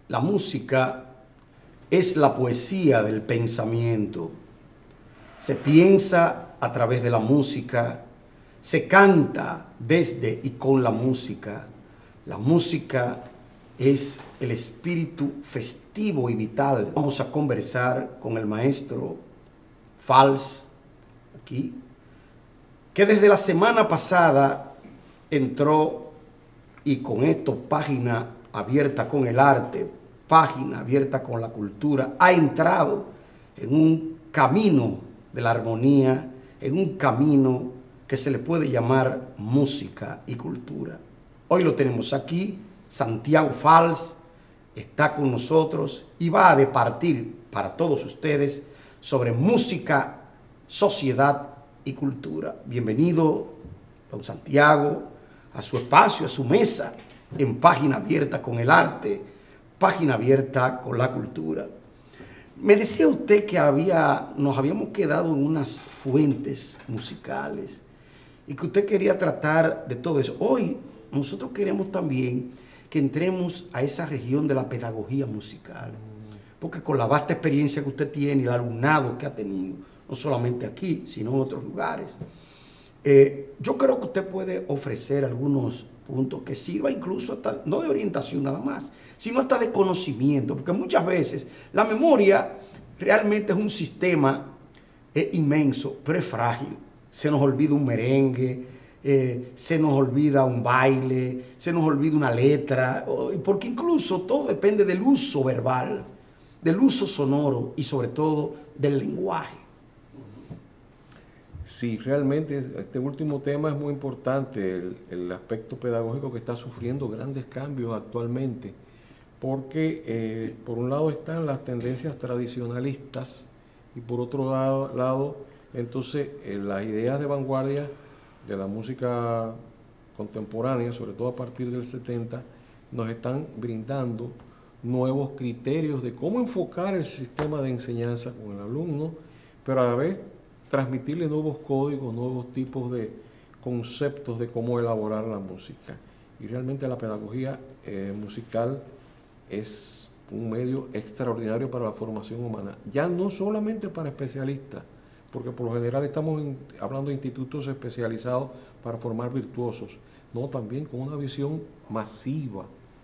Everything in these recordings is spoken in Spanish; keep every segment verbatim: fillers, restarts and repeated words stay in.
La música es la poesía del pensamiento. Se piensa a través de la música, se canta desde y con la música. La música es el espíritu festivo y vital. Vamos a conversar con el maestro Fals, aquí, que desde la semana pasada entró, y con esto Página Abierta con el Arte, Página Abierta con la Cultura, ha entrado en un camino de la armonía, en un camino que se le puede llamar música y cultura. Hoy lo tenemos aquí. Santiago Fals está con nosotros y va a departir para todos ustedes sobre música, sociedad y cultura. Bienvenido, don Santiago, a su espacio, a su mesa, en Página Abierta con el Arte, Página Abierta con la Cultura. Me decía usted que había, nos habíamos quedado en unas fuentes musicales y que usted quería tratar de todo eso. Hoy nosotros queremos también que entremos a esa región de la pedagogía musical, porque con la vasta experiencia que usted tiene y el alumnado que ha tenido, no solamente aquí, sino en otros lugares, eh, yo creo que usted puede ofrecer algunos puntos que sirva incluso hasta, no de orientación nada más, sino hasta de conocimiento, porque muchas veces la memoria realmente es un sistema eh, inmenso, pero es frágil. Se nos olvida un merengue, Eh, se nos olvida un baile, se nos olvida una letra, porque incluso todo depende del uso verbal, del uso sonoro y sobre todo del lenguaje. Sí, realmente este último tema es muy importante, el, el aspecto pedagógico que está sufriendo grandes cambios actualmente, porque eh, por un lado están las tendencias tradicionalistas y por otro lado, lado entonces eh, las ideas de vanguardia de la música contemporánea, sobre todo a partir del setenta, nos están brindando nuevos criterios de cómo enfocar el sistema de enseñanza con el alumno, pero a la vez transmitirle nuevos códigos, nuevos tipos de conceptos de cómo elaborar la música. Y realmente la pedagogía eh, musical es un medio extraordinario para la formación humana, ya no solamente para especialistas, porque por lo general estamos en, hablando de institutos especializados para formar virtuosos, no, también con una visión masiva,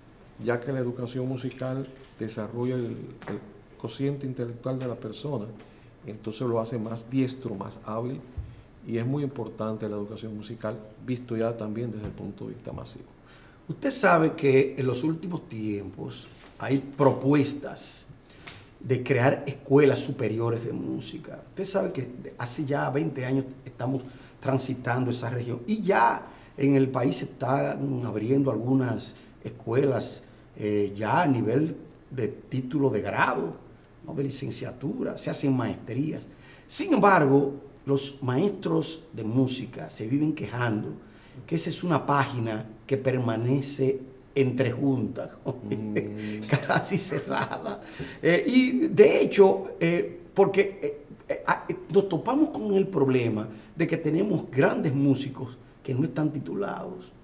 ya que la educación musical desarrolla el, el cociente intelectual de la persona, entonces lo hace más diestro, más hábil, y es muy importante la educación musical, visto ya también desde el punto de vista masivo. Usted sabe que en los últimos tiempos hay propuestas de crear escuelas superiores de música. Usted sabe que hace ya veinte años estamos transitando esa región y ya en el país se están abriendo algunas escuelas eh, ya a nivel de título de grado, ¿no? De licenciatura, se hacen maestrías. Sin embargo, los maestros de música se viven quejando que esa es una página que permanece entre juntas, mm. casi cerrada. Eh, y de hecho, eh, porque eh, eh, nos topamos con el problema de que tenemos grandes músicos que no están titulados,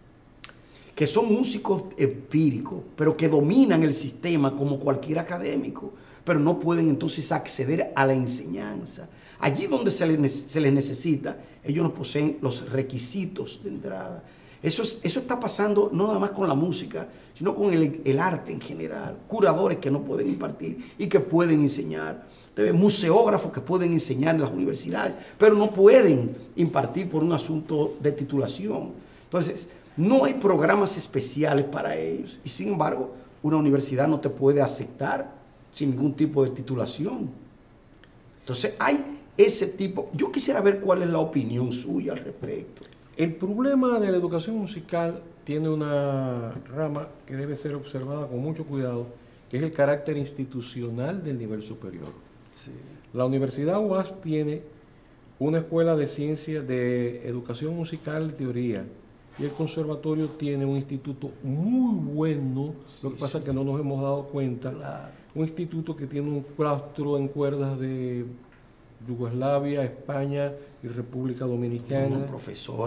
que son músicos empíricos, pero que dominan el sistema como cualquier académico, pero no pueden entonces acceder a la enseñanza. Allí donde se les, se les necesita, ellos no poseen los requisitos de entrada. Eso, es, eso está pasando no nada más con la música, sino con el, el arte en general. Curadores que no pueden impartir y que pueden enseñar. Museógrafos que pueden enseñar en las universidades, pero no pueden impartir por un asunto de titulación. Entonces, no hay programas especiales para ellos. Y sin embargo, una universidad no te puede aceptar sin ningún tipo de titulación. Entonces, hay ese tipo. Yo quisiera ver cuál es la opinión suya al respecto. El problema de la educación musical tiene una rama que debe ser observada con mucho cuidado, que es el carácter institucional del nivel superior. Sí. La Universidad U A S tiene una escuela de ciencias de educación musical y teoría, y el conservatorio tiene un instituto muy bueno, sí, lo que pasa sí. es que no nos hemos dado cuenta, claro. Un instituto que tiene un claustro en cuerdas de Yugoslavia, España y República Dominicana. Como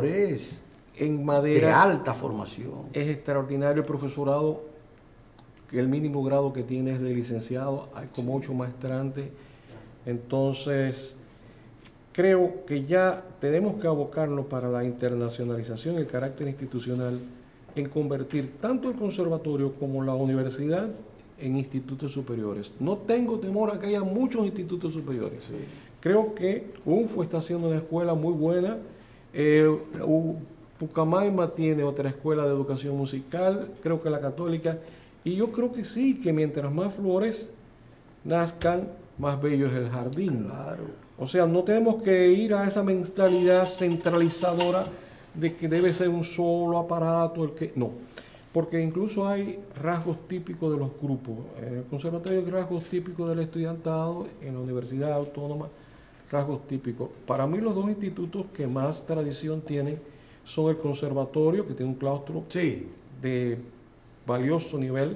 profesores en madera de alta formación. Es extraordinario el profesorado el mínimo grado que tiene es de licenciado, hay como ocho maestrantes. Entonces, creo que ya tenemos que abocarnos para la internacionalización y el carácter institucional en convertir tanto el conservatorio como la universidad en institutos superiores. No tengo temor a que haya muchos institutos superiores. Sí. Creo que U N F U está haciendo una escuela muy buena. Eh, Pucamaima tiene otra escuela de educación musical, creo que la Católica, y yo creo que sí, que mientras más flores nazcan, más bello es el jardín. Claro. O sea, no tenemos que ir a esa mentalidad centralizadora de que debe ser un solo aparato el que... No, porque incluso hay rasgos típicos de los grupos. En el conservatorio hay rasgos típicos del estudiantado, en la Universidad Autónoma, rasgos típicos. Para mí los dos institutos que más tradición tienen son el conservatorio, que tiene un claustro sí. de valioso nivel,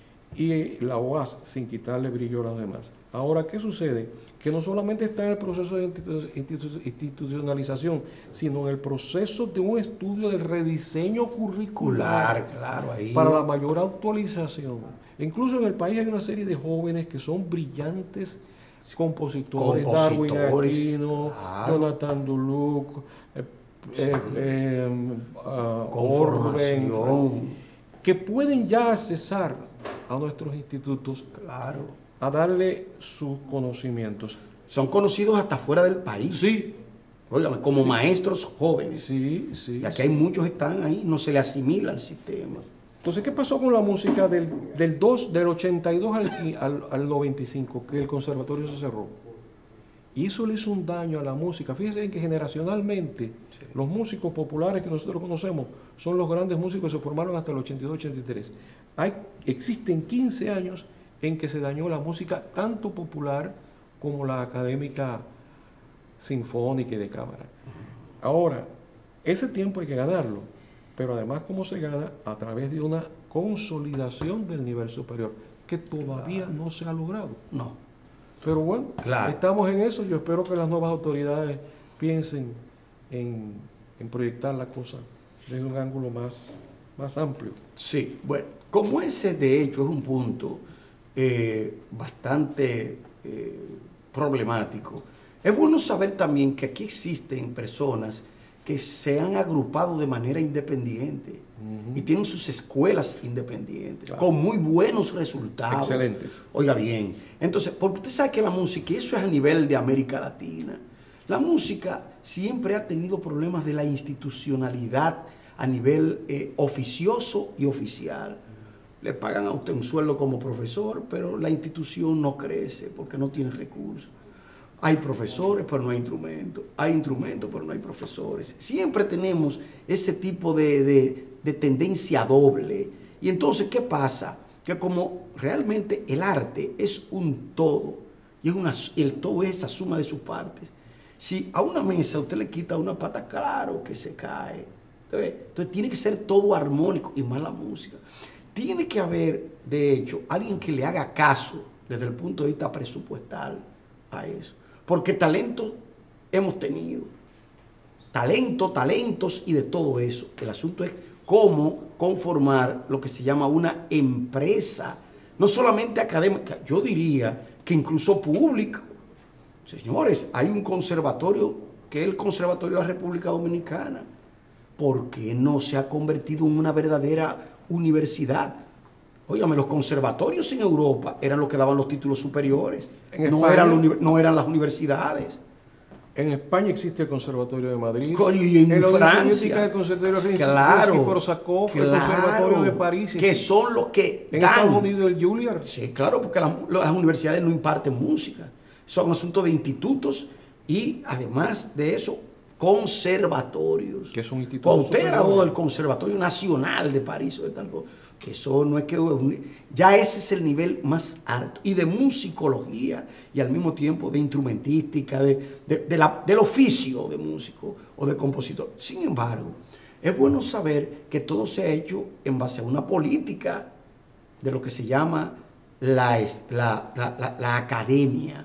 y la U A S, sin quitarle brillo a los demás. Ahora, ¿qué sucede? Que no solamente está en el proceso de institu institu institucionalización, sino en el proceso de un estudio del rediseño curricular, claro, ahí. Para la mayor actualización. Incluso en el país hay una serie de jóvenes que son brillantes compositores, compositores Darwin Aquino, claro. Jonathan Duluc, eh, sí. eh, eh, uh, Conformación. Orben, que pueden ya accesar a nuestros institutos, claro, a darle sus conocimientos. Son conocidos hasta fuera del país. Sí. Óigame, como sí. maestros jóvenes. Sí, sí. Y aquí sí. hay muchos que están ahí, no se le asimila al sistema. Entonces, ¿qué pasó con la música del, del, dos, del ochenta y dos al, al, al noventa y cinco? Que el conservatorio se cerró. Y eso le hizo un daño a la música. Fíjense que generacionalmente sí. los músicos populares que nosotros conocemos son los grandes músicos que se formaron hasta el ochenta y dos ochenta y tres. Hay, existen quince años en que se dañó la música tanto popular como la académica sinfónica y de cámara. Ahora, ese tiempo hay que ganarlo, pero además, ¿cómo se gana? A través de una consolidación del nivel superior, que todavía claro. no se ha logrado. No. Pero bueno, claro. estamos en eso. Yo espero que las nuevas autoridades piensen en, en proyectar la cosa desde un ángulo más, más amplio. Sí, bueno, como ese de hecho es un punto eh, bastante eh, problemático, es bueno saber también que aquí existen personas que se han agrupado de manera independiente uh-huh. y tienen sus escuelas independientes, claro. con muy buenos resultados. Excelentes. Oiga bien, entonces, porque usted sabe que la música, y eso es a nivel de América Latina, la música siempre ha tenido problemas de la institucionalidad a nivel eh, oficioso y oficial. Le pagan a usted un sueldo como profesor, pero la institución no crece porque no tiene recursos. Hay profesores, pero no hay instrumentos. Hay instrumentos, pero no hay profesores. Siempre tenemos ese tipo de, de, de tendencia doble. Y entonces, ¿qué pasa? Que como realmente el arte es un todo, y es una, el todo es esa suma de sus partes. Si a una mesa usted le quita una pata, claro que se cae. Entonces tiene que ser todo armónico, y más la música. Tiene que haber, de hecho, alguien que le haga caso desde el punto de vista presupuestal a eso. Porque talento hemos tenido. Talento, talentos y de todo eso. El asunto es cómo conformar lo que se llama una empresa, no solamente académica, yo diría que incluso pública. Señores, hay un conservatorio que es el Conservatorio de la República Dominicana. ¿Por qué no se ha convertido en una verdadera universidad? Óigame, los conservatorios en Europa eran los que daban los títulos superiores, en no, España, eran, no eran las universidades. En España existe el Conservatorio de Madrid. Y en, en Francia. El Conservatorio de claro, Korsakov, claro, el Conservatorio de París. Que son los que en dan. Estados Unidos el Juilliard. Sí, claro, porque las, las universidades no imparten música. Son asuntos de institutos y además de eso, conservatorios. Que es un instituto. Cuando usted graduó del Conservatorio Nacional de París o de tal cosa, eso no es que... Ya ese es el nivel más alto. Y de musicología y al mismo tiempo de instrumentística, de, de, de la, del oficio de músico o de compositor. Sin embargo, es bueno saber que todo se ha hecho en base a una política de lo que se llama la, la, la, la, la academia.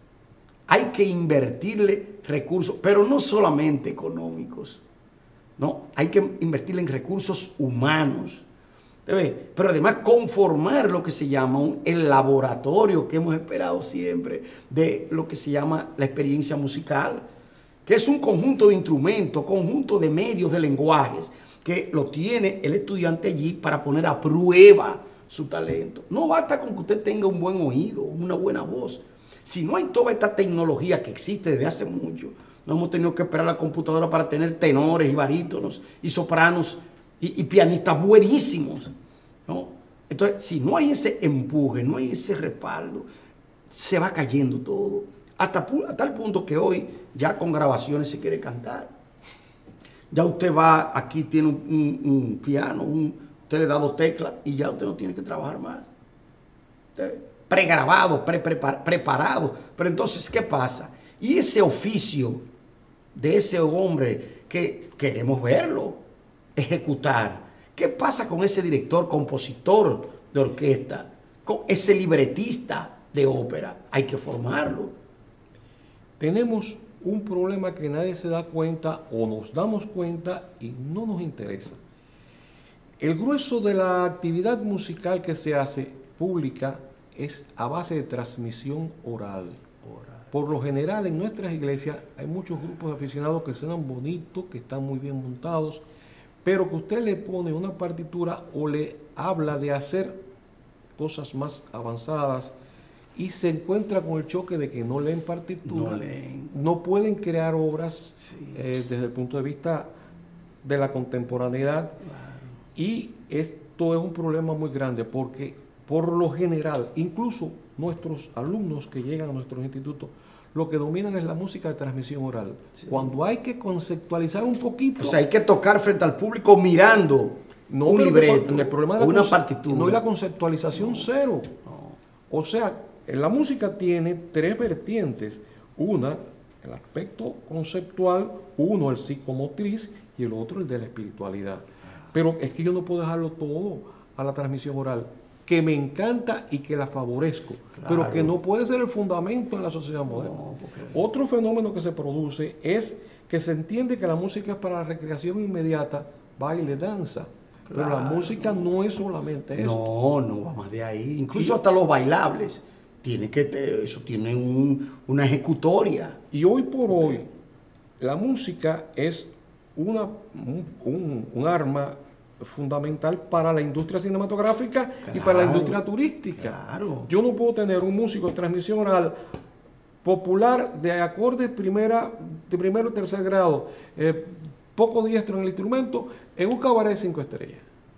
Hay que invertirle recursos, pero no solamente económicos. No, hay que invertirle en recursos humanos. ¿Ves? Pero además conformar lo que se llama un, el laboratorio que hemos esperado siempre de lo que se llama la experiencia musical, que es un conjunto de instrumentos, conjunto de medios, de lenguajes, que lo tiene el estudiante allí para poner a prueba su talento. No basta con que usted tenga un buen oído, una buena voz. Si no hay toda esta tecnología que existe desde hace mucho, no hemos tenido que esperar la computadora para tener tenores y barítonos y sopranos y, y pianistas buenísimos, ¿no? Entonces, si no hay ese empuje, no hay ese respaldo, se va cayendo todo. Hasta, hasta tal punto que hoy ya con grabaciones se quiere cantar. Ya usted va, aquí tiene un, un, un piano, un, usted le da dos teclas y ya usted no tiene que trabajar más. Usted, pregrabado, pre, prepar, preparado. Pero entonces, ¿qué pasa? Y ese oficio de ese hombre que queremos verlo ejecutar, ¿qué pasa con ese director, compositor de orquesta, con ese libretista de ópera? Hay que formarlo. Tenemos un problema que nadie se da cuenta o nos damos cuenta y no nos interesa. El grueso de la actividad musical que se hace pública es a base de transmisión oral. Oral. Por lo general en nuestras iglesias hay muchos grupos de aficionados que suenan bonitos, que están muy bien montados, pero que usted le pone una partitura o le habla de hacer cosas más avanzadas y se encuentra con el choque de que no leen partitura, no, leen. no pueden crear obras sí. eh, desde el punto de vista de la contemporaneidad. Claro. Y esto es un problema muy grande porque por lo general, incluso nuestros alumnos que llegan a nuestros institutos, lo que dominan es la música de transmisión oral. Sí. Cuando hay que conceptualizar un poquito... O sea, hay que tocar frente al público mirando no, un libreto, el, el problema o una partitura. No hay la conceptualización no, cero. No. O sea, la música tiene tres vertientes. Una, el aspecto conceptual, uno, el psicomotriz, y el otro, el de la espiritualidad. Pero es que yo no puedo dejarlo todo a la transmisión oral, que me encanta y que la favorezco, claro. pero que no puede ser el fundamento de la sociedad moderna. No, porque... Otro fenómeno que se produce es que se entiende que la música es para la recreación inmediata, baile, danza. Claro. Pero la música no es solamente eso. No, no va más de ahí. Incluso y, hasta los bailables. Tiene que te, eso tiene un, una ejecutoria. Y hoy por hoy, la música es una, un, un, un arma fundamental para la industria cinematográfica claro, y para la industria turística. Claro. Yo no puedo tener un músico de transmisión oral popular de acordes primera, de primero y tercer grado, eh, poco diestro en el instrumento, en un cabaret de cinco estrellas.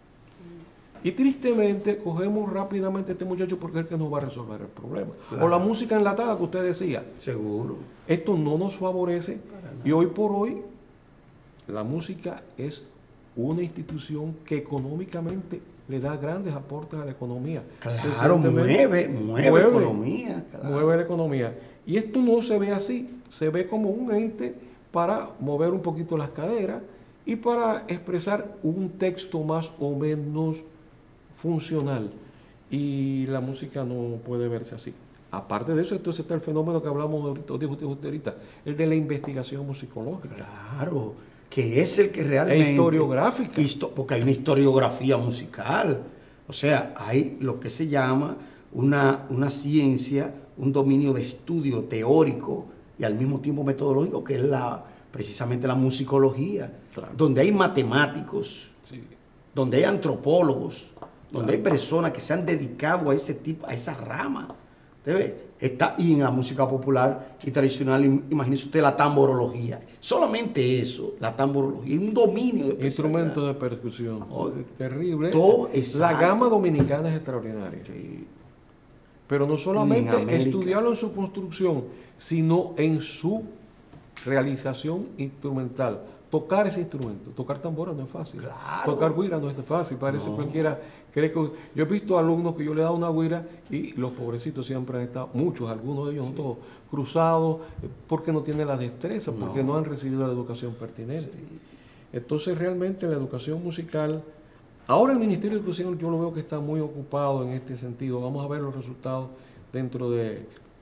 Y tristemente cogemos rápidamente a este muchacho porque es el que nos va a resolver el problema. Claro. O la música enlatada que usted decía. Seguro. Esto no nos favorece y hoy por hoy la música es una institución que económicamente le da grandes aportes a la economía. Claro, mueve, mueve, mueve la economía. Claro. Mueve la economía. Y esto no se ve así, se ve como un ente para mover un poquito las caderas y para expresar un texto más o menos funcional. Y la música no puede verse así. Aparte de eso, entonces está el fenómeno que hablamos ahorita, dijo usted ahorita, el de la investigación musicológica. Claro, que es el que realmente... E historiográfica. Histo, porque hay una historiografía musical. O sea, hay lo que se llama una, una ciencia, un dominio de estudio teórico y al mismo tiempo metodológico, que es la, precisamente la musicología, claro. donde hay matemáticos, sí. donde hay antropólogos, donde claro. hay personas que se han dedicado a ese tipo, a esa rama. ¿Debe? Está, y en la música popular y tradicional, imagínese usted la tamborología. Solamente eso, la tamborología, un dominio de instrumentos de percusión. Oh, es terrible. Todo la gama dominicana es extraordinaria. Sí. Pero no solamente estudiarlo en su construcción, sino en su realización instrumental. Tocar ese instrumento, tocar tambora no es fácil. Claro. Tocar güira no es fácil, parece no. cualquiera cree que... Yo he visto alumnos que yo le he dado una güira y los pobrecitos siempre han estado, muchos, algunos de ellos, sí. no todos, cruzados, porque no tienen la destreza, no. porque no han recibido la educación pertinente. Sí. Entonces realmente la educación musical, ahora el Ministerio de Educación yo lo veo que está muy ocupado en este sentido. Vamos a ver los resultados dentro de,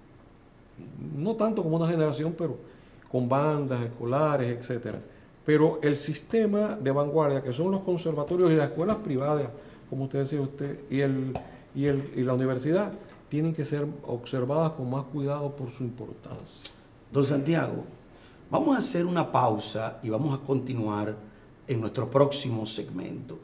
no tanto como una generación, pero con bandas escolares, etcétera. Pero el sistema de vanguardia, que son los conservatorios y las escuelas privadas, como usted decía usted, y, el, y, el, y la universidad tienen que ser observadas con más cuidado por su importancia. Don Santiago, vamos a hacer una pausa y vamos a continuar en nuestro próximo segmento.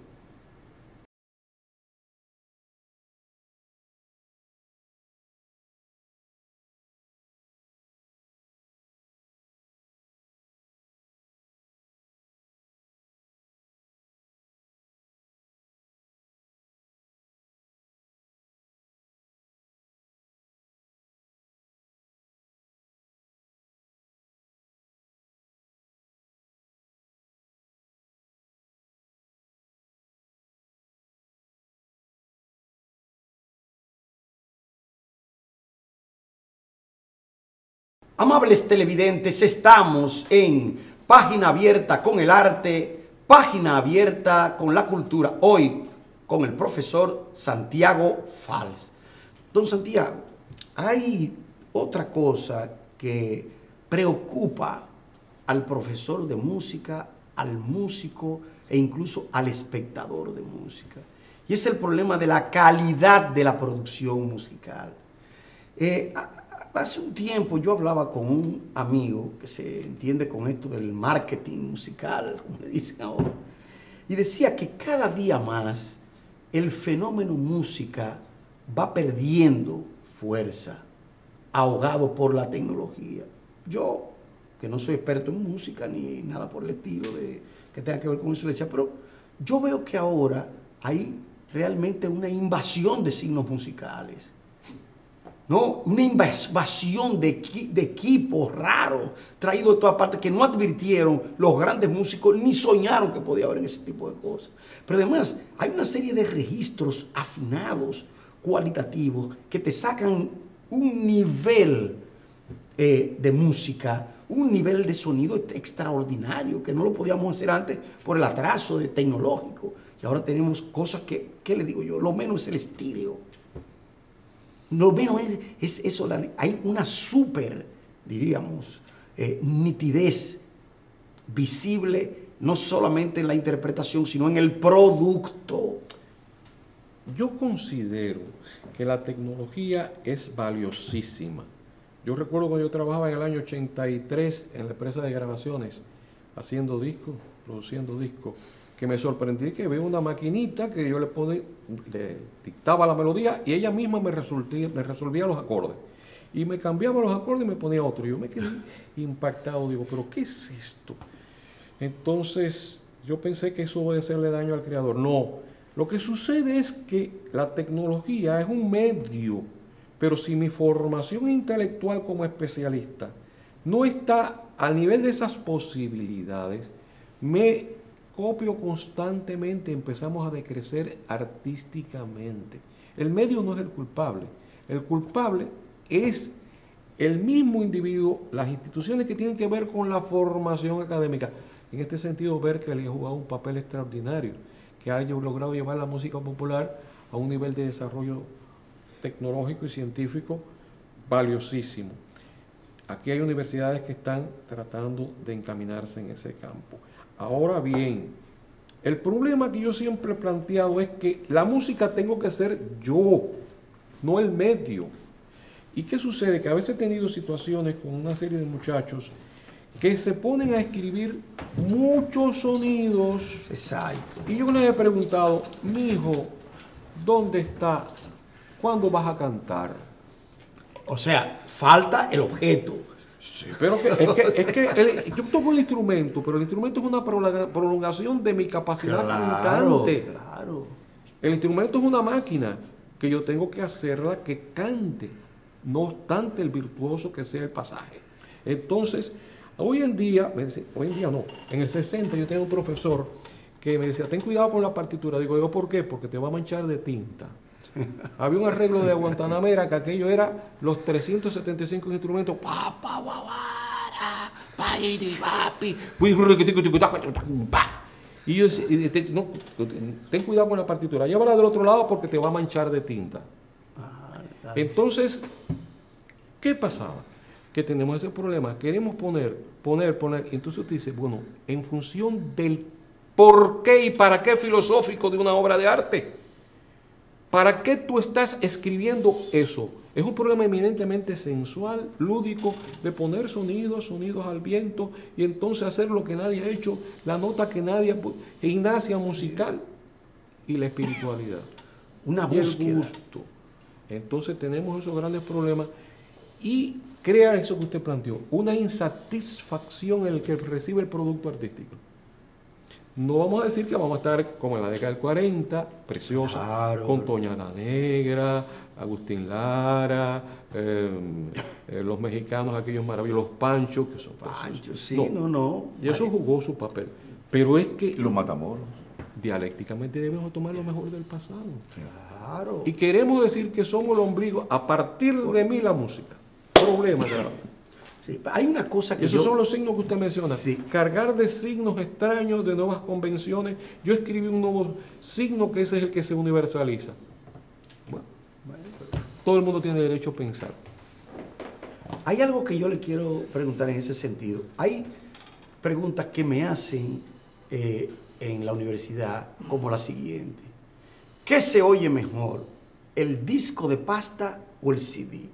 Amables televidentes, estamos en Página Abierta con el Arte, Página Abierta con la Cultura, hoy con el profesor Santiago Valls. Don Santiago, hay otra cosa que preocupa al profesor de música, al músico e incluso al espectador de música, y es el problema de la calidad de la producción musical. Eh, hace un tiempo yo hablaba con un amigo que se entiende con esto del marketing musical, como le dicen ahora, y decía que cada día más el fenómeno música va perdiendo fuerza, ahogado por la tecnología. Yo, que no soy experto en música ni nada por el estilo de, que tenga que ver con eso, le decía, pero yo veo que ahora hay realmente una invasión de signos musicales. ¿No? Una invasión de, de equipos raros traídos de todas partes que no advirtieron los grandes músicos ni soñaron que podía haber en ese tipo de cosas. Pero además hay una serie de registros afinados, cualitativos, que te sacan un nivel eh, de música, un nivel de sonido extraordinario que no lo podíamos hacer antes por el atraso de tecnológico. Y ahora tenemos cosas que, ¿qué le digo yo? Lo menos es el estéreo. Lo menos es, es eso, la, hay una súper, diríamos, eh, nitidez visible, no solamente en la interpretación, sino en el producto. Yo considero que la tecnología es valiosísima. Yo recuerdo cuando yo trabajaba en el año ochenta y tres en la empresa de grabaciones, haciendo discos, produciendo discos, que me sorprendí que veo una maquinita que yo le, pone, le dictaba la melodía y ella misma me, resolvía, me resolvía los acordes. Y me cambiaba los acordes y me ponía otro. Yo me quedé impactado, digo, ¿pero qué es esto? Entonces yo pensé que eso puede hacerle daño al creador. No, lo que sucede es que la tecnología es un medio, pero si mi formación intelectual como especialista no está al nivel de esas posibilidades, me copio constantemente, empezamos a decrecer artísticamente. El medio no es el culpable, el culpable es el mismo individuo, las instituciones que tienen que ver con la formación académica. En este sentido, Berklee ha jugado un papel extraordinario, que ha logrado llevar la música popular a un nivel de desarrollo tecnológico y científico valiosísimo. Aquí hay universidades que están tratando de encaminarse en ese campo. Ahora bien, el problema que yo siempre he planteado es que la música tengo que ser yo, no el medio. ¿Y qué sucede? Que a veces he tenido situaciones con una serie de muchachos que se ponen a escribir muchos sonidos. Exacto. Y yo les he preguntado, mijo, ¿dónde está? ¿Cuándo vas a cantar? O sea, falta el objeto. Sí, pero que, es que, es que el, yo toco el instrumento, pero el instrumento es una prolongación de mi capacidad claro, cantante. Claro. El instrumento es una máquina que yo tengo que hacerla que cante, no obstante el virtuoso que sea el pasaje. Entonces, hoy en día, hoy en día no, en el sesenta yo tenía un profesor que me decía, ten cuidado con la partitura. Digo, yo, ¿por qué? Porque te va a manchar de tinta. Había un arreglo de Guantanamera que aquello era los trescientos setenta y cinco instrumentos. Pa, pa, guaguara, pa, iri, papi, y yo decía, no, ten cuidado con la partitura, llévala del otro lado porque te va a manchar de tinta. Entonces, ¿qué pasaba? Que tenemos ese problema, queremos poner, poner, poner, entonces usted dice, bueno, en función del por qué y para qué filosófico de una obra de arte, ¿Para qué tú estás escribiendo eso? Es un problema eminentemente sensual, lúdico, de poner sonidos, sonidos al viento y entonces hacer lo que nadie ha hecho, la nota que nadie ha puesto, gimnasia musical y la espiritualidad. Una y búsqueda. el gusto. Entonces tenemos esos grandes problemas y crea eso que usted planteó, una insatisfacción en el que recibe el producto artístico. No vamos a decir que vamos a estar como en la década del cuarenta, preciosa, Claro. con Toña la Negra, Agustín Lara, eh, eh, los mexicanos, aquellos maravillosos, los Panchos, que son Pancho, sí, no, no. no. Y eso jugó su papel. Pero es que Los Matamoros. dialécticamente debemos tomar lo mejor del pasado. Claro. Y queremos decir que somos el ombligo a partir de mí la música. Problema grave. Sí, hay una cosa que Y esos yo- son los signos que usted menciona. Sí. Cargar de signos extraños, de nuevas convenciones. Yo escribí un nuevo signo que ese es el que se universaliza. Bueno, todo el mundo tiene derecho a pensar. Hay algo que yo le quiero preguntar en ese sentido. Hay preguntas que me hacen eh, en la universidad como la siguiente. ¿Qué se oye mejor? ¿El disco de pasta o el C D?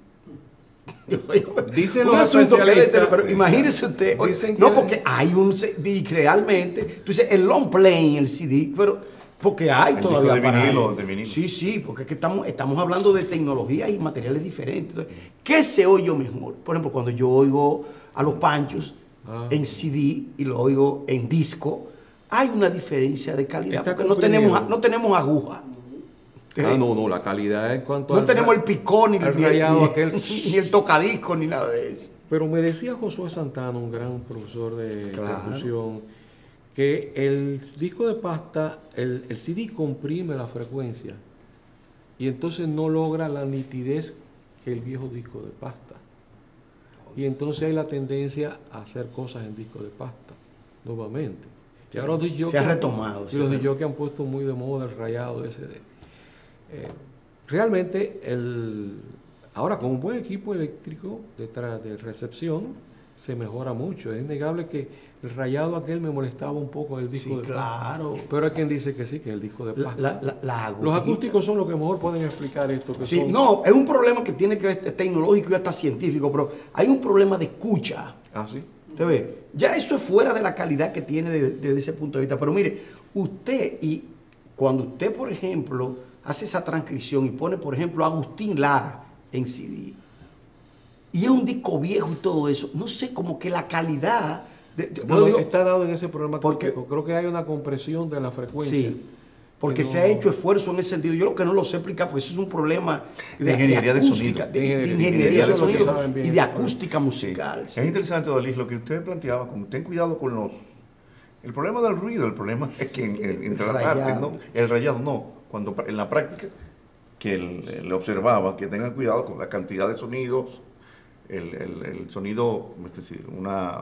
Dicen Un los asunto que es de- especialistas, pero imagínese usted, oye, dicen no que- porque hay un C D realmente, tú dices el long play, el C D, pero porque hay El todavía disco de para vinilo, de vinilo. Sí, sí, porque es que estamos, estamos hablando de tecnología y materiales diferentes. Entonces, ¿qué se oye mejor? Por ejemplo, cuando yo oigo a los Panchos Ah. en C D y lo oigo en disco, hay una diferencia de calidad, Está porque no comprimido. tenemos, no tenemos aguja. Ah, no, no, la calidad en cuanto No al- tenemos el picón, ni, al ni el- rayado ni- aquel. ni el tocadisco, ni nada de eso. Pero me decía Josué Santana, un gran profesor de Claro. percusión, que el disco de pasta, el, el C D comprime la frecuencia y entonces no logra la nitidez que el viejo disco de pasta. Y entonces hay la tendencia a hacer cosas en disco de pasta, nuevamente. Y ahora los Se disc ha jockeys- retomado, Y se los ha D J que han puesto muy de moda el rayado ese de... eh, realmente, el, ahora con un buen equipo eléctrico detrás de recepción, se mejora mucho. Es innegable que el rayado aquel me molestaba un poco el disco Sí, de pasta. claro. Pero hay quien dice que sí, que el disco de La, pasta. la, la- la Los agujita. acústicos son los que mejor pueden explicar esto. Que Sí, son- no, es un problema que tiene que ver es tecnológico y hasta científico, pero hay un problema de escucha. Ah, sí. ¿Usted ve? Ya eso es fuera de la calidad que tiene de- desde ese punto de vista. Pero mire, usted, y cuando usted, por ejemplo, hace esa transcripción y pone, por ejemplo, a Agustín Lara en C D, y es un disco viejo y todo eso, no sé, como que la calidad... de- de- Bueno, lo digo está dado en ese problema porque- acústico. Creo que hay una compresión de la frecuencia. sí, porque que no- se ha hecho esfuerzo en ese sentido. Yo lo que no lo sé explicar, porque eso es un problema De ingeniería de acústica, sonido. de, de De ingeniería ingeniería de de sonido. sonido Saben bien y de eso. acústica musical. Es sí. interesante, Odalis, lo que usted planteaba, como ten cuidado con los... El problema del ruido, el problema es que en- en- entre las rayado. artes, ¿no? El rayado no. Cuando pra- en la práctica, que él, le observaba que tengan cuidado con la cantidad de sonidos, el, el- el sonido, es decir, una...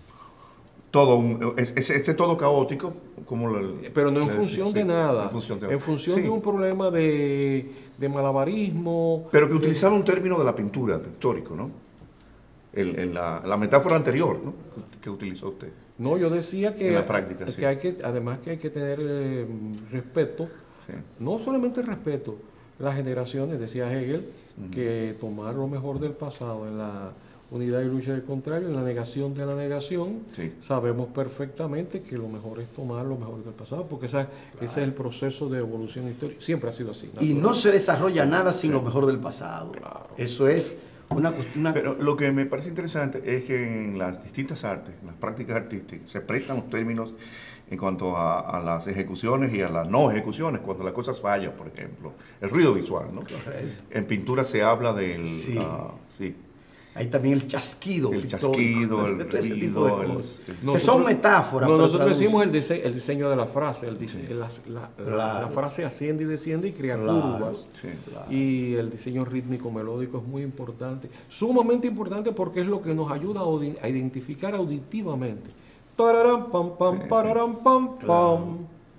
Todo, un, es- es- este todo caótico, como lo- Pero no en le función decía, de sí, nada. En función de, En función sí. de un problema de, de malabarismo. Pero que de- utilizaba un término de la pintura, pictórico, ¿no? El- en la, la metáfora anterior, ¿no? Que, que utilizó usted. No, yo decía que, En la práctica, que sí. hay que, además que hay que tener eh, respeto, Sí. no solamente respeto, las generaciones, decía Hegel, que tomar lo mejor del pasado en la unidad y lucha del contrario, en la negación de la negación, Sí. sabemos perfectamente que lo mejor es tomar lo mejor del pasado, porque esa, ese es el proceso de evolución histórica, siempre ha sido así. Y natural. no se desarrolla nada sin lo mejor del pasado. Eso es una cuestión... Pero lo que me parece interesante es que en las distintas artes, en las prácticas artísticas, se prestan los términos en cuanto a, a las ejecuciones y a las no ejecuciones, cuando las cosas fallan, por ejemplo. El ruido visual, ¿no? Correcto. En pintura se habla del... Sí. ah, sí. Hay también el chasquido. El pictórico, chasquido, el todo ese tipo de ruido, el- cosas. el- Que Nosotros- son metáforas. No, pero nosotros traducen. decimos el, dise- el diseño de la frase, el dise- la, la- la- Claro. la frase asciende y desciende y crea Claro. curvas. Sí. Y el diseño rítmico melódico es muy importante, sumamente importante porque es lo que nos ayuda a, audi- a identificar auditivamente. Tararán, pam, pam, Sí, sí. pararán, pam, Claro. pam.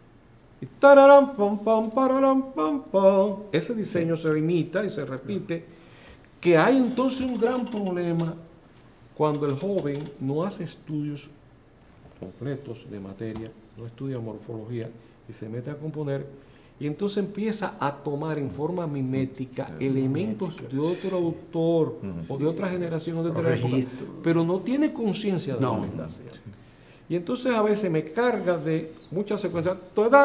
Y tararán, pam, pam, pararán, pam, pam. Ese diseño se imita y se repite. Que hay entonces un gran problema cuando el joven no hace estudios completos de materia, no estudia morfología y se mete a componer Y entonces empieza a tomar en forma mimética elementos de otro autor o de otra generación o de otra época, pero no tiene conciencia de lo que está haciendo. Y entonces a veces me carga de muchas secuencias.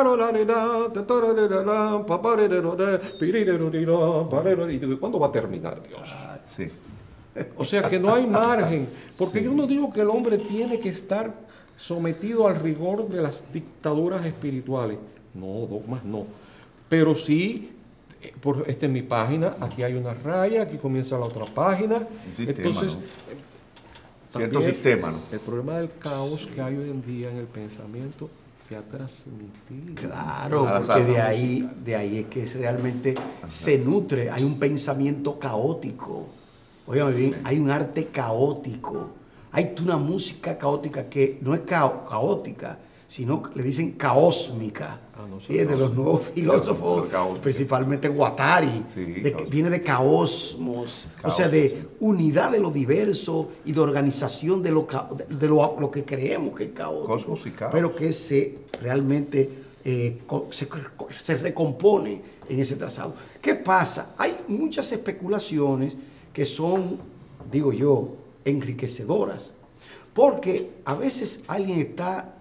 Y digo, ¿cuándo va a terminar, Dios? Sí. O sea que no hay margen, porque yo no digo que el hombre tiene que estar sometido al rigor de las dictaduras espirituales. No, dogmas no. Pero sí, por, esta es mi página, aquí hay una raya, aquí comienza la otra página. Un sistema, entonces, ¿no? Cierto sistema, ¿no? El problema del caos que hay hoy en día en el pensamiento se ha transmitido. Claro, porque de ahí, de ahí es que realmente Ajá. se nutre, hay un pensamiento caótico. Óigame bien, hay un arte caótico. Hay una música caótica que no es cao, caótica, sino que le dicen caósmica. Ah, no, y es de los nuevos filósofos, no, no, principalmente Guattari, sí, de, viene de caosmos, caos, o sea, de sí. unidad de lo diverso y de organización de lo, de lo, lo que creemos que es caótico, y caos. Pero que se realmente eh, se, se recompone en ese trazado. ¿Qué pasa? Hay muchas especulaciones que son, digo yo, enriquecedoras, porque a veces alguien está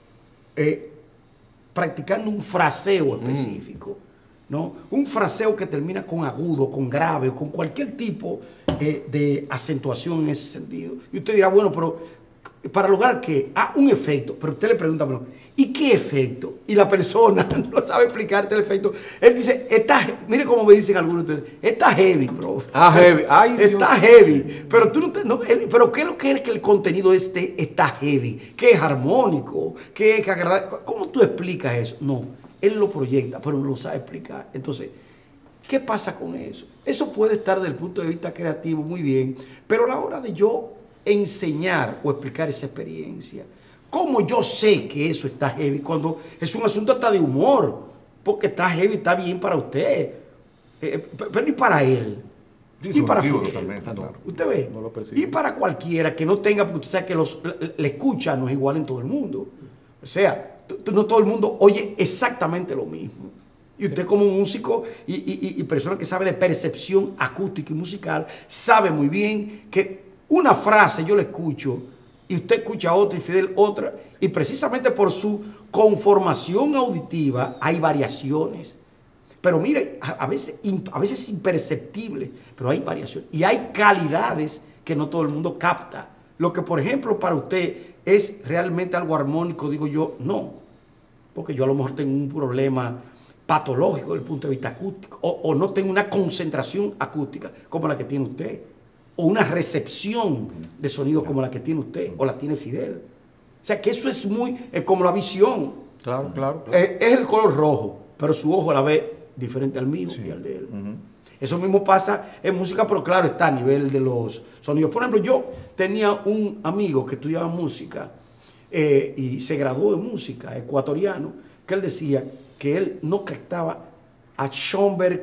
eh, practicando un fraseo específico, mm. ¿no? Un fraseo que termina con agudo, con grave, con cualquier tipo eh, de acentuación en ese sentido. Y usted dirá, bueno, pero para lograr que ah, un efecto, pero usted le pregunta, bueno, ¿y qué efecto? Y la persona no sabe explicarte el efecto. Él dice, está, mire cómo me dicen algunos de ustedes, está heavy, bro. Ah, heavy. Ay, está Dios. heavy. Pero tú no te, no, él, pero ¿qué es lo que es que el contenido este está heavy? ¿Qué es armónico? ¿Qué es agradable? ¿Cómo tú explicas eso? No, él lo proyecta, pero no lo sabe explicar. Entonces, ¿qué pasa con eso? Eso puede estar desde el punto de vista creativo muy bien, pero a la hora de yo enseñar o explicar esa experiencia, ¿cómo yo sé que eso está heavy cuando es un asunto hasta de humor? Porque está heavy, está bien para usted, eh, pero ni para él, sí, y para Fidel, también, claro. ¿Usted ve? No lo y para cualquiera que no tenga, porque usted sabe que los, le, le escucha no es igual en todo el mundo. O sea, no todo el mundo oye exactamente lo mismo. Y usted como músico y, y, y persona que sabe de percepción acústica y musical, sabe muy bien que una frase yo la escucho y usted escucha otra y Fidel otra, y precisamente por su conformación auditiva hay variaciones. Pero mire, a, a veces, a veces imperceptibles, pero hay variaciones. Y hay calidades que no todo el mundo capta. Lo que, por ejemplo, para usted es realmente algo armónico, digo yo, no. Porque yo a lo mejor tengo un problema patológico desde el punto de vista acústico, o, o no tengo una concentración acústica como la que tiene usted, o una recepción de sonido como la que tiene usted, o la tiene Fidel. O sea, que eso es muy, es como la visión. Claro, claro. claro. Eh, es el color rojo, pero su ojo la ve diferente al mío sí. y al de él. Uh-huh. Eso mismo pasa en música, pero claro, está a nivel de los sonidos. Por ejemplo, yo tenía un amigo que estudiaba música eh, y se graduó de música, ecuatoriano, que él decía que él no captaba a Schoenberg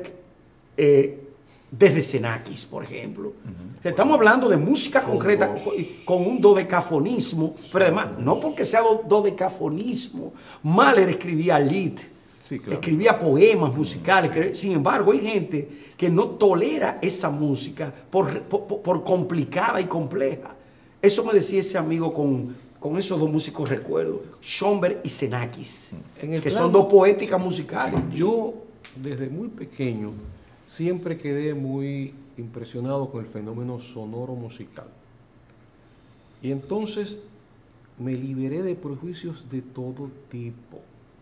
eh, desde Xenakis, por ejemplo. Uh-huh. Estamos hablando de música Son concreta con, con un dodecafonismo, pero además, no porque sea do, dodecafonismo. Mahler escribía Lied, sí, claro. escribía poemas musicales. Uh-huh. Sin embargo, hay gente que no tolera esa música por, por, por complicada y compleja. Eso me decía ese amigo con, con esos dos músicos, recuerdo, Schoenberg y Xenakis, que plano, son dos poéticas musicales. Yo, desde muy pequeño, siempre quedé muy impresionado con el fenómeno sonoro musical. Y entonces me liberé de prejuicios de todo tipo.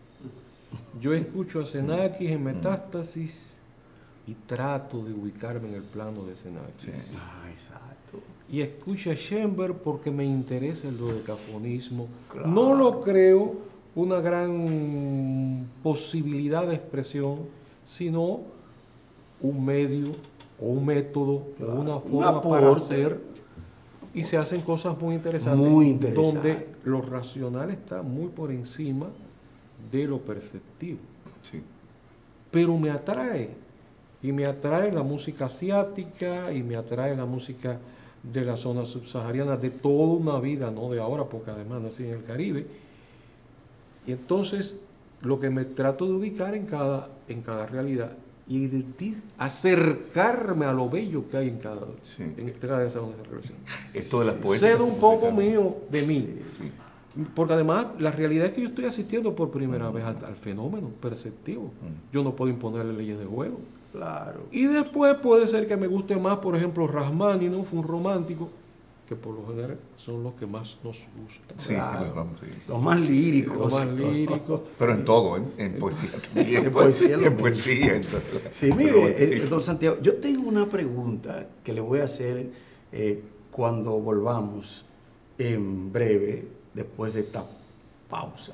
Yo escucho a Xenakis en Metástasis y trato de ubicarme en el plano de Xenakis. Sí. Ah, exacto. Y escucho a Schoenberg porque me interesa el dodecafonismo. Claro. No lo creo una gran posibilidad de expresión, sino un medio o un método claro, o una forma un para hacer, y se hacen cosas muy interesantes, muy interesante. donde lo racional está muy por encima de lo perceptivo. Sí. Pero me atrae, y me atrae la música asiática, y me atrae la música de la zona subsahariana de toda una vida, no de ahora, porque además nací en el Caribe. Y entonces lo que me trato de ubicar en cada, en cada realidad y de, de acercarme a lo bello que hay en cada, Sí. en cada de esas relaciones. Esto de las poéticas. Cedo un poco mío de mí. Sí, sí. Porque además la realidad es que yo estoy asistiendo por primera vez al, al fenómeno perceptivo. Yo no puedo imponerle leyes de juego. Claro. Y después puede ser que me guste más, por ejemplo, Rachmaninoff, un romántico, que por lo general son los que más nos gustan. Sí, Claro. claro, sí. Los más líricos. Los más líricos. Pero en todo, en, en poesía también. En poesía lo en mismo. poesía. En todo. Sí, Pero, mire, sí. eh, don Santiago, yo tengo una pregunta que le voy a hacer eh, cuando volvamos en breve, después de esta pausa.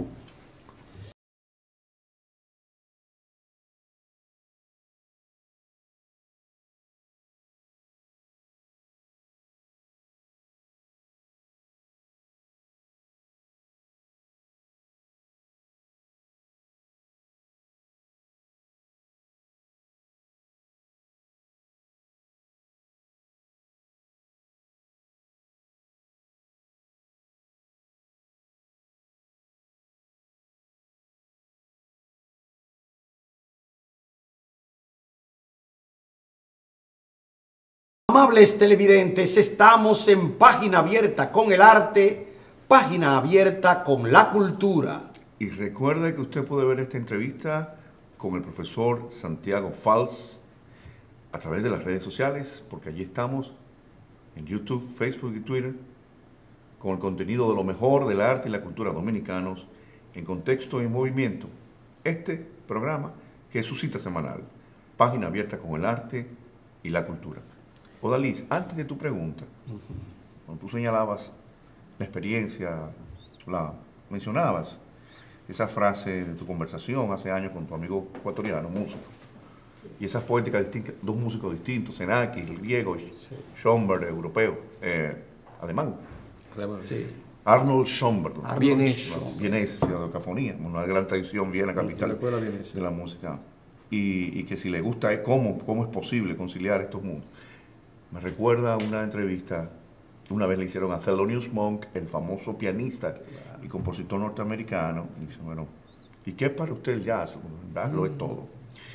Amables televidentes, estamos en Página Abierta con el arte, Página Abierta con la cultura. Y recuerde que usted puede ver esta entrevista con el profesor Santiago Valls a través de las redes sociales, porque allí estamos en YouTube, Facebook y Twitter, con el contenido de lo mejor del arte y la cultura dominicanos en contexto y en movimiento. Este programa, que es su cita semanal, Página Abierta con el arte y la cultura. Odalis, antes de tu pregunta, cuando tú señalabas la experiencia, la mencionabas, esa frase de tu conversación hace años con tu amigo ecuatoriano, músico, y esas poéticas distintas, dos músicos distintos, Xenakis, el griego, sí. Schoenberg, europeo, eh, alemán. Alemán. Sí. Arnold Schoenberg. Arnold Vienes. Vienes, de cafonía, una gran tradición, Viena, capital La escuela vienesa. de la música. Y, y que si le gusta es cómo, cómo es posible conciliar estos mundos. Me recuerda una entrevista que una vez le hicieron a Thelonious Monk, el famoso pianista y compositor norteamericano. Y dice, bueno, ¿y qué es para usted el jazz? Bueno, el jazz lo es todo.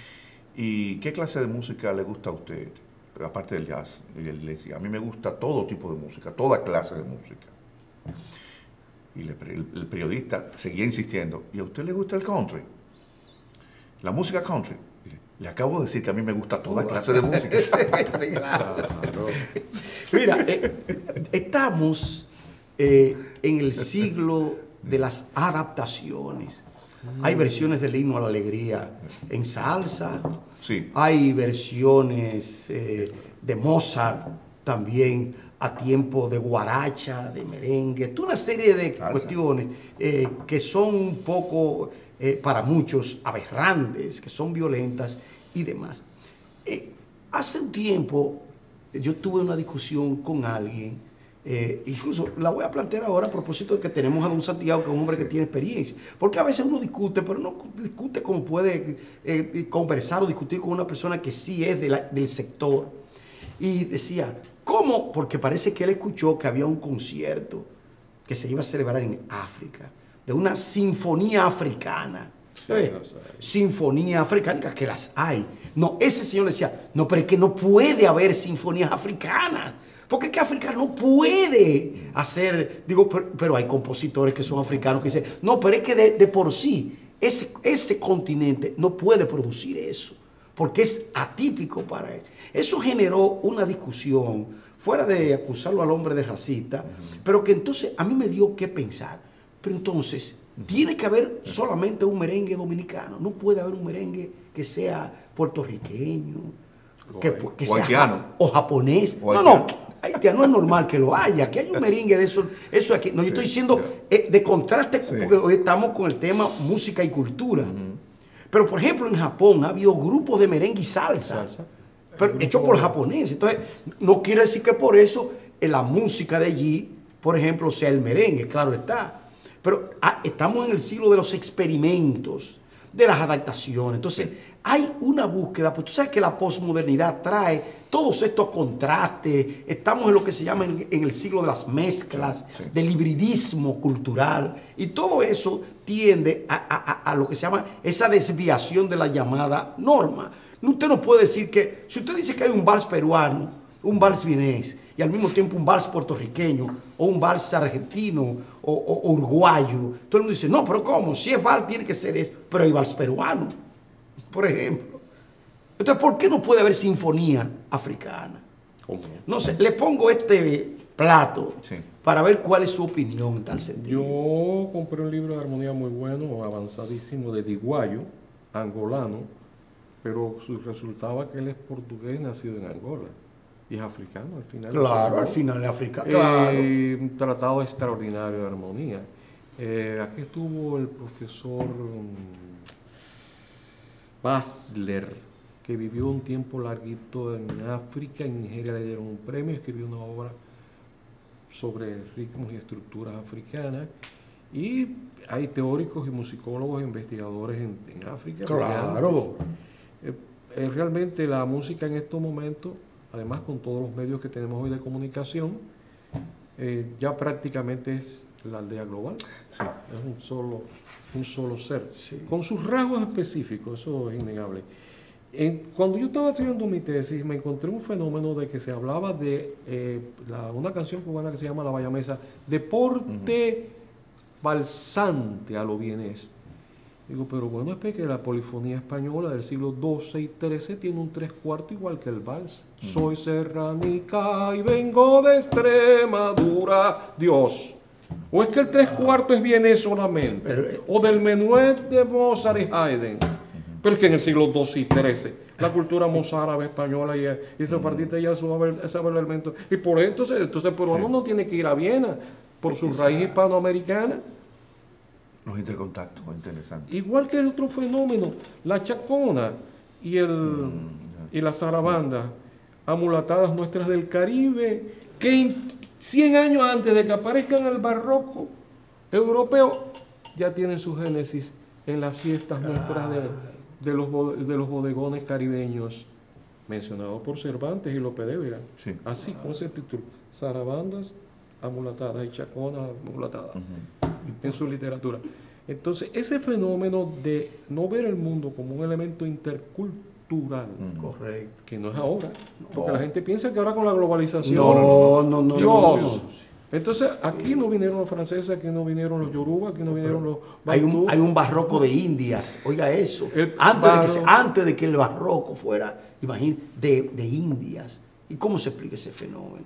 ¿Y qué clase de música le gusta a usted? Aparte del jazz. Y él le decía, a mí me gusta todo tipo de música, toda clase de música. Y le, el, el periodista seguía insistiendo, ¿y a usted le gusta el country? La música country. Le acabo de decir que a mí me gusta toda clase de música. Sí, claro. Mira, eh, estamos eh, en el siglo de las adaptaciones. Hay versiones del himno a la alegría en salsa. Sí. Hay versiones eh, de Mozart también a tiempo de guaracha, de merengue. Toda una serie de Salsa. cuestiones eh, que son un poco... Eh, para muchos aberrantes, que son violentas y demás. Eh, hace un tiempo yo tuve una discusión con alguien, eh, incluso la voy a plantear ahora a propósito de que tenemos a don Santiago, que es un hombre que tiene experiencia, porque a veces uno discute, pero no discute como puede eh, conversar o discutir con una persona que sí es de la, del sector. Y decía, ¿cómo? Porque parece que él escuchó que había un concierto que se iba a celebrar en África, de una sinfonía africana. Sí, ¿Eh? las hay. Sinfonía africana, que las hay. No, ese señor le decía, no, pero es que no puede haber sinfonías africanas. Porque es que África no puede hacer, digo, pero, pero hay compositores que son africanos que dicen, no, pero es que de, de por sí, ese, ese continente no puede producir eso, porque es atípico para él. Eso generó una discusión, fuera de acusarlo al hombre de racista, uh-huh. pero que entonces a mí me dio que pensar. Pero entonces, tiene que haber solamente un merengue dominicano. No puede haber un merengue que sea puertorriqueño, que, que o sea haitiano. o japonés. O no, no, haitiano es normal que lo haya, que haya un merengue de eso. Eso aquí. No, sí, yo estoy diciendo eh, de contraste, sí. porque hoy estamos con el tema música y cultura. Uh-huh. Pero, por ejemplo, en Japón ha habido grupos de merengue y salsa, salsa. pero hechos por japoneses. Entonces, no quiere decir que por eso en la música de allí, por ejemplo, sea el merengue, claro está. Pero ah, estamos en el siglo de los experimentos, de las adaptaciones. Entonces, hay una búsqueda, pues tú sabes que la posmodernidad trae todos estos contrastes, estamos en lo que se llama en, en el siglo de las mezclas, sí, sí. del hibridismo cultural, y todo eso tiende a, a, a lo que se llama esa desviación de la llamada norma. Usted no puede decir que, si usted dice que hay un vals peruano, un vals vienés, y al mismo tiempo un vals puertorriqueño, o un vals argentino, o, o, o uruguayo, todo el mundo dice, no, pero ¿cómo? Si es vals tiene que ser eso, pero hay vals peruano, por ejemplo. Entonces, ¿por qué no puede haber sinfonía africana? ¿Cómo? No sé, le pongo este plato Sí. para ver cuál es su opinión en tal sentido. Yo compré un libro de armonía muy bueno, avanzadísimo, de Diguayo, angolano, pero su- resultaba que él es portugués nacido en Angola y es africano al final. Claro, al final es africano. Eh, Claro. Un tratado extraordinario de armonía. Eh, aquí estuvo el profesor um, Basler, que vivió un tiempo larguito en África, en Nigeria le dieron un premio, escribió una obra sobre ritmos y estructuras africanas, y hay teóricos y musicólogos e investigadores en, en África. Claro. Eh, eh, realmente la música en estos momentos, además con todos los medios que tenemos hoy de comunicación, eh, ya prácticamente es la aldea global. Sí. Es un solo, un solo ser, Sí. con sus rasgos específicos, eso es innegable. En- cuando yo estaba haciendo mi tesis, me encontré un fenómeno de que se hablaba de eh, la- una canción cubana que se llama La Bayamesa, deporte balsante a lo vienés. Digo, pero bueno, es que la polifonía española del siglo doce y trece tiene un tres cuartos igual que el vals. Soy serranica y vengo de Extremadura, Dios. ¿O es que el tres cuartos es vienés solamente? Pero, eh, O del menuet de Mozart y Haydn. Pero es que en el siglo doce y trece la cultura mozárabe española y, y sefardita ya sabe sabe el elemento. Y por eso, entonces, entonces el peruano Sí. no tiene que ir a Viena por su raíz hispanoamericana. Los intercontactos, interesante. Igual que el otro fenómeno, la chacona y, el, y la zarabanda, amulatadas nuestras del Caribe, que in- cien años antes de que aparezcan el barroco europeo, ya tienen su génesis en las fiestas nuestras de, de, los, bo- de los bodegones caribeños, mencionados por Cervantes y Lope de Vega. Sí. Así, con ese título, zarabandas amulatadas y chaconas amulatadas en su literatura. Entonces, ese fenómeno de no ver el mundo como un elemento intercultural, Correcto. que no es ahora, porque No. la gente piensa que ahora con la globalización, No, no, no. Dios. no, no. Entonces, aquí no vinieron los franceses, aquí no vinieron los yoruba, aquí no vinieron los Hay un, bantú. hay un barroco de Indias, oiga eso. El Antes de, que, se- barro- antes de que el barroco fuera, imagínate, de, de Indias. ¿Y cómo se explica ese fenómeno?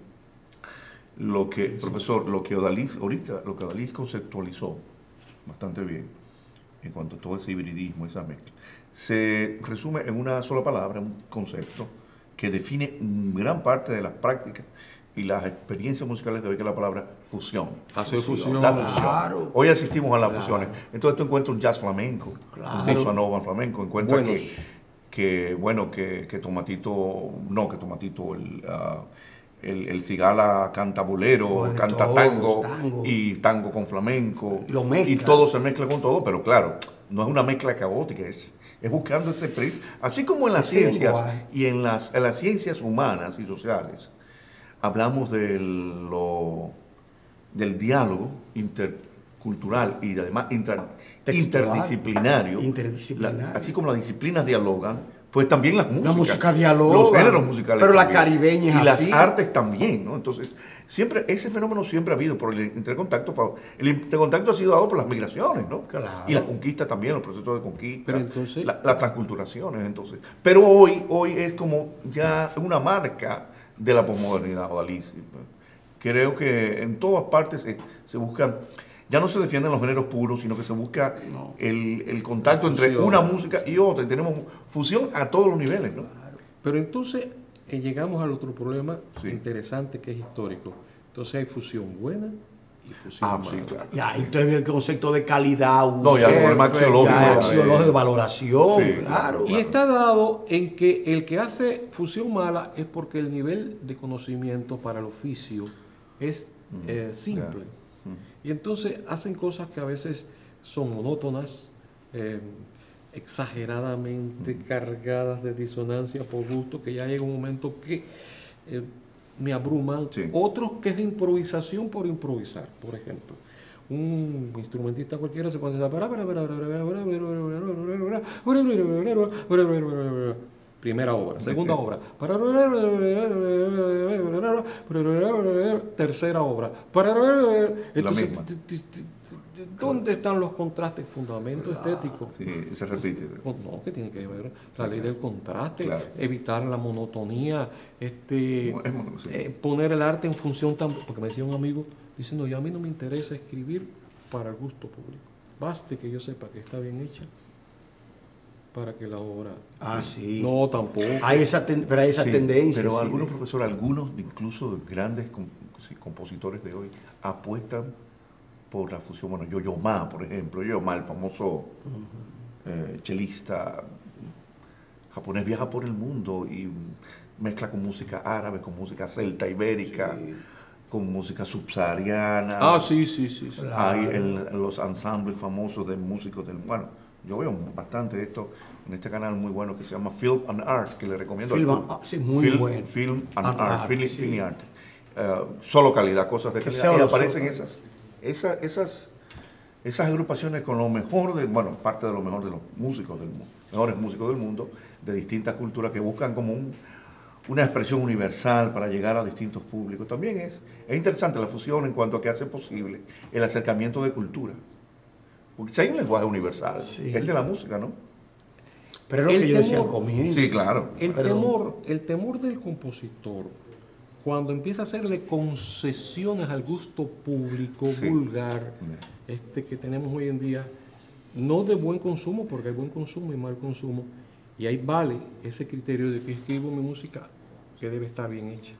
Lo que, profesor, lo que Odalís, ahorita, lo que Odalís conceptualizó bastante bien en cuanto a todo ese hibridismo, esa mezcla, se resume en una sola palabra, un concepto que define gran parte de las prácticas y las experiencias musicales de hoy, que es la palabra fusión. Hacer fusión. La fusión. Claro. Hoy asistimos a las Claro. fusiones. Entonces tú encuentras un jazz flamenco, Claro. un bossa nova flamenco, encuentras Buenos. que, que, bueno, que, que Tomatito, no, que Tomatito, el, ah, el, el Cigala canta bolero, Bueno, canta todos, tango, tango. y tango con flamenco. Lo mezcla. Y todo se mezcla con todo, pero claro, no es una mezcla caótica, es, es buscando ese pre- así como en las Ese ciencias lenguaje. y en las, en las ciencias humanas y sociales, hablamos del, lo- del diálogo intercultural y además inter- Textual. interdisciplinario. Interdisciplinario. La- así como las disciplinas dialogan, pues también las músicas. música dialoga, Los géneros musicales. pero la también. caribeña es Y así. las artes también, ¿no? Entonces, siempre, ese fenómeno siempre ha habido por el intercontacto. pa- El intercontacto ha sido dado por las migraciones, ¿no? Claro. Y la conquista también, los procesos de conquista. Pero entonces- la- las transculturaciones, entonces. Pero hoy, hoy es como ya una marca de la posmodernidad, Odalís. Creo que en todas partes se, se buscan, ya no se defienden los géneros puros, sino que se busca No. el, el contacto La entre fusión. una música y otra. Y tenemos fusión a todos los niveles, ¿no? Pero entonces eh, llegamos al otro problema Sí. interesante que es histórico. Entonces hay fusión buena y fusión Ah, mala. sí, claro. Ya, entonces el concepto de calidad, uso, No, ya el problema Perfecto. axiológico. ya, eh, axiología de valoración, Sí, claro. Y está dado en que el que hace fusión mala es porque el nivel de conocimiento para el oficio es eh, simple. Y entonces hacen cosas que a veces son monótonas, eh, exageradamente cargadas de disonancia por gusto, que ya llega un momento que eh, me abruman. Sí. Otros que es de improvisación por improvisar, por ejemplo. Un instrumentista cualquiera se pone a primera obra, segunda obra, tercera obra. Entonces, ¿dónde están los contrastes? Fundamento estético. Sí, se repite. No, que tiene que ver la ley del contraste, Claro. evitar la monotonía, este, Es mono- sí. eh, poner el arte en función tan... Porque me decía un amigo diciendo, yo a mí no me interesa escribir para el gusto público. Baste que yo sepa que está bien hecha para que la obra... Ah, sí. No, tampoco. Hay esa ten- pero hay esa Sí, tendencia. Pero sí, algunos de- profesores, algunos incluso grandes com- sí, compositores de hoy, apuestan por la fusión. Bueno, Yo-Yo Ma, por ejemplo. Yo-Yo Ma, el famoso eh, chelista japonés, viaja por el mundo y mezcla con música árabe, con música celta, ibérica, Sí. con música subsahariana. Ah, sí, sí, sí. sí. Hay el- los ensambles famosos de músicos del... Bueno, yo veo bastante de esto en este canal muy bueno que se llama Film and Art, que le recomiendo. Film a and- ah, sí, muy Film, bueno. Film and, And Art, Art, Film, sí. Film y Art. Eh, solo calidad, cosas de Que calidad. sea Y lo aparecen solo. esas, esas, esas, esas agrupaciones con lo mejor, de, bueno, parte de lo mejor de los músicos del mundo, mejores músicos del mundo, de distintas culturas que buscan como un, una expresión universal para llegar a distintos públicos. También es, es interesante la fusión en cuanto a que hace posible el acercamiento de cultura. Porque si hay un lenguaje universal, Sí. es el de la música, ¿no? Pero es lo El que yo decía al temor- comienzo. Sí, claro. El Perdón. temor, el temor del compositor, cuando empieza a hacerle concesiones al gusto público, Sí. vulgar, este que tenemos hoy en día, no de buen consumo, porque hay buen consumo y mal consumo, y ahí vale ese criterio de que escribo mi música que debe estar bien hecha.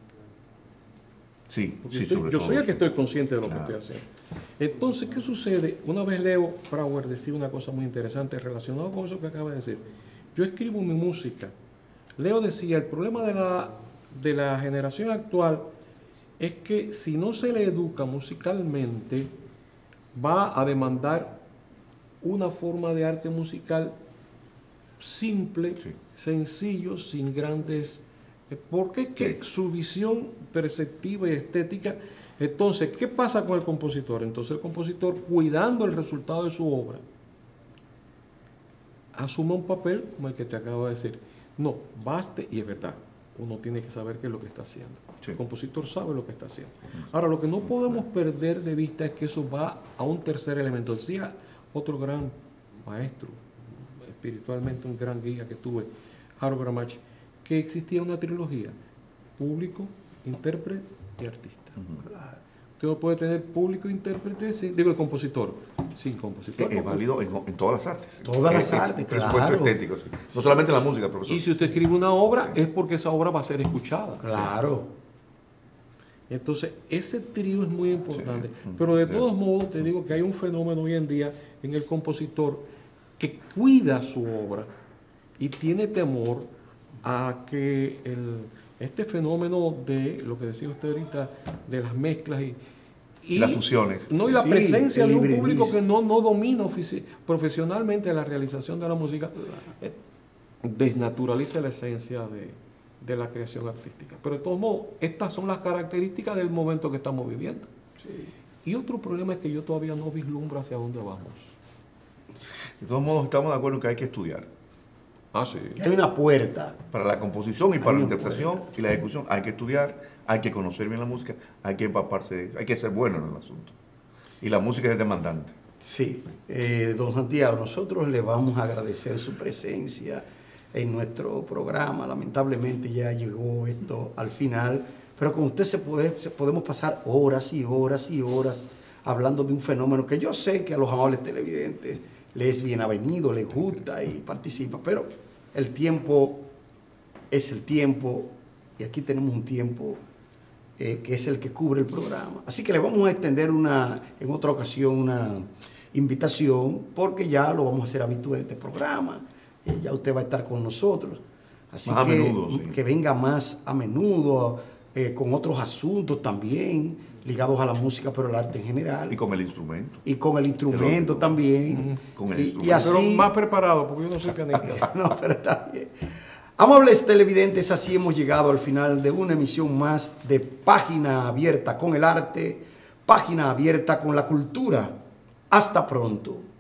Sí, Porque sí, estoy- sobre yo todo. soy el que estoy consciente de lo Claro. que estoy haciendo. Entonces, ¿qué sucede? Una vez Leo Brauer decía una cosa muy interesante relacionada con eso que acaba de decir. Yo escribo mi música. Leo decía, el problema de la, de la generación actual es que si no se le educa musicalmente, va a demandar una forma de arte musical simple, Sí. sencillo, sin grandes... eh, Porque que su visión perceptiva y estética... Entonces, ¿qué pasa con el compositor? Entonces el compositor, cuidando el resultado de su obra, asume un papel como el que te acabo de decir. No, baste, y es verdad, uno tiene que saber qué es lo que está haciendo. Sí. El compositor sabe lo que está haciendo. Ahora, lo que no podemos perder de vista es que eso va a un tercer elemento. Decía otro gran maestro, espiritualmente un gran guía que tuve, Harold Gramach, que existía una trilogía: público, intérprete y artista. Usted no puede tener público, intérprete, sin, digo, el compositor, sin compositor. Es, es válido en, en todas las artes. Todas las Es- es artes, presupuesto claro. estético, sí. No solamente en la música, profesor. Y si usted escribe una obra, es porque esa obra va a ser escuchada. Claro. Entonces, ese trío es muy importante. Sí. Pero de Sí. todos modos, te digo que hay un fenómeno hoy en día en el compositor que cuida su obra y tiene temor a que el, este fenómeno de lo que decía usted ahorita, de las mezclas y, y Las fusiones. No, y la Sí, presencia el de un hibridismo. público que no, no domina ofici- profesionalmente la realización de la música, eh, desnaturaliza la esencia de, de la creación artística. Pero de todos modos, estas son las características del momento que estamos viviendo. Y otro problema es que yo todavía no vislumbro hacia dónde vamos. De todos modos, estamos de acuerdo que hay que estudiar. Ah, sí. Que hay una puerta. Para la composición y Hay para la una interpretación y la ejecución hay que estudiar, hay que conocer bien la música, hay que empaparse, hay que ser bueno en el asunto. Y la música es demandante. Sí, eh, don Santiago, nosotros le vamos a agradecer su presencia en nuestro programa. Lamentablemente ya llegó esto al final, pero con usted se puede, se podemos pasar horas y horas y horas hablando de un fenómeno que yo sé que a los amables televidentes les es bien avenido, les gusta y participa, pero el tiempo es el tiempo y aquí tenemos un tiempo eh, que es el que cubre el programa. Así que le vamos a extender una, en otra ocasión una invitación porque ya lo vamos a hacer habitual de este programa. Eh, ya usted va a estar con nosotros. Así Más a que, menudo, sí. que venga más a menudo, eh, con otros asuntos también, ligados a la música, pero el arte en general. Y con el instrumento. Y con el instrumento también. Con el y, instrumento. y así, Pero más preparado, porque yo no soy pianista. no, pero está bien. Amables televidentes, así hemos llegado al final de una emisión más de Página Abierta con el Arte, Página Abierta con la Cultura. Hasta pronto.